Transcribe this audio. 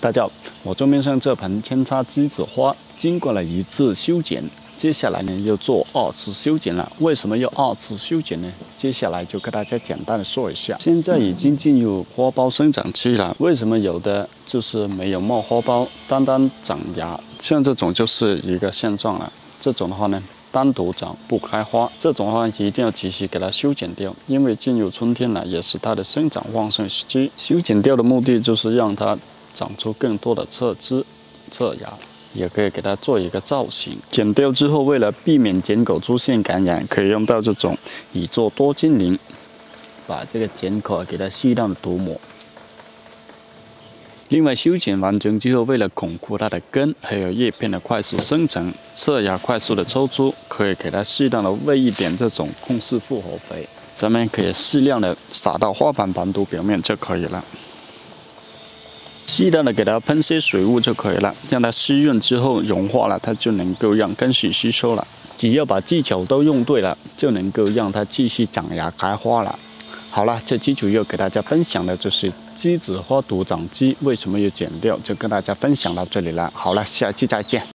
大家好，我桌面上这盆扦插鸡子花经过了1次修剪，接下来呢又做2次修剪了。为什么要2次修剪呢？接下来就跟大家简单的说一下。现在已经进入花苞生长期了，为什么有的就是没有冒花苞，单单长芽？像这种就是一个现状了。这种的话呢，单独长不开花，这种的话一定要及时给它修剪掉，因为进入春天了，也是它的生长旺盛时期。修剪掉的目的就是让它长出更多的侧枝、侧芽，也可以给它做一个造型。剪掉之后，为了避免剪口出现感染，可以用到这种乙唑多精灵，把这个剪口给它适当的涂抹。另外，修剪完成之后，为了巩固它的根还有叶片的快速生成，侧芽快速的抽出，可以给它适当的喂一点这种控制复活肥。咱们可以适量的撒到花瓣盘土表面就可以了。适当的给它喷些水雾就可以了，让它湿润之后融化了，它就能够让根系吸收了。只要把技巧都用对了，就能够让它继续长芽开花了。好了，这期主要给大家分享的就是鸡子花毒长鸡为什么要剪掉，就跟大家分享到这里了。好了，下期再见。